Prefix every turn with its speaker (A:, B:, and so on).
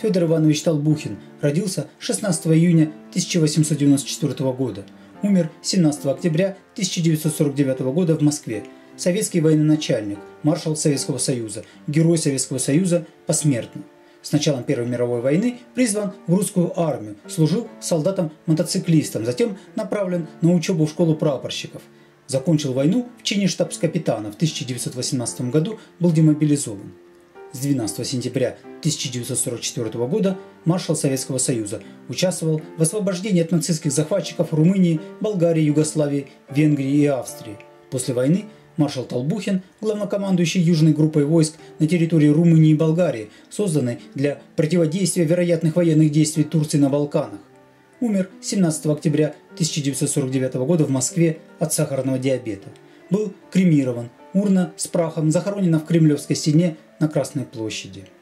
A: Федор Иванович Толбухин родился 16 июня 1894 года. Умер 17 октября 1949 года в Москве. Советский военачальник, маршал Советского Союза, герой Советского Союза посмертно. С началом Первой мировой войны призван в русскую армию, служил солдатом-мотоциклистом, затем направлен на учебу в школу прапорщиков. Закончил войну в чине штабс-капитана, в 1918 году был демобилизован. С 12 сентября 1944 года маршал Советского Союза участвовал в освобождении от нацистских захватчиков Румынии, Болгарии, Югославии, Венгрии и Австрии. После войны маршал Толбухин, главнокомандующий южной группой войск на территории Румынии и Болгарии, созданной для противодействия вероятных военных действий Турции на Балканах. Умер 17 октября 1949 года в Москве от сахарного диабета. Был кремирован, урна с прахом захоронена в Кремлевской стене на Красной площади.